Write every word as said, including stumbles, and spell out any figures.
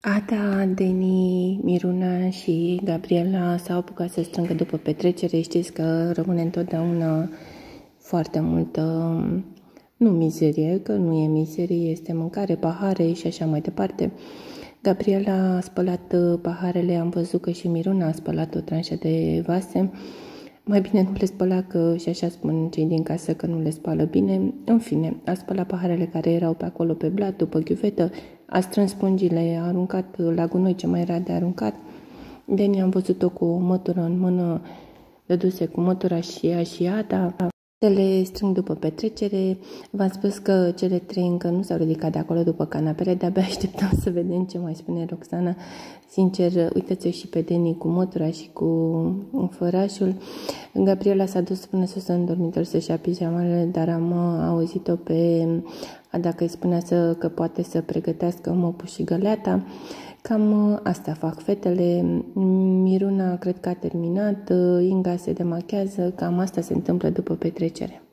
Ada, Deni, Miruna și Gabriela s-au apucat să strângă după petrecere. Știți că rămâne întotdeauna foarte multă, nu mizerie, că nu e mizerie, este mâncare, pahare și așa mai departe. Gabriela a spălat paharele, am văzut că și Miruna a spălat o tranșă de vase. Mai bine nu le spăla, că și așa spun cei din casă că nu le spală bine. În fine, a spălat paharele care erau pe acolo pe blat, după ghiuvetă, a strâns pungile, a aruncat la gunoi ce mai era de aruncat. Deni am văzut-o cu o mătură în mână, dăduse cu mătura și ea și Ada. Se le strâng după petrecere. V-am spus că cele trei încă nu s-au ridicat de acolo după canapele, de-abia așteptăm să vedem ce mai spune Roxana. Sincer, uitați-o și pe Deni cu mătura și cu fărașul. Gabriela s-a dus până sus în dormitor să-și ia pijamale, dar am auzit-o pe Ada că îi spunea să, că poate să pregătească mopul și găleata. Cam asta fac fetele. Miruna cred că a terminat, Inga se demachează, cam asta se întâmplă după petrecere.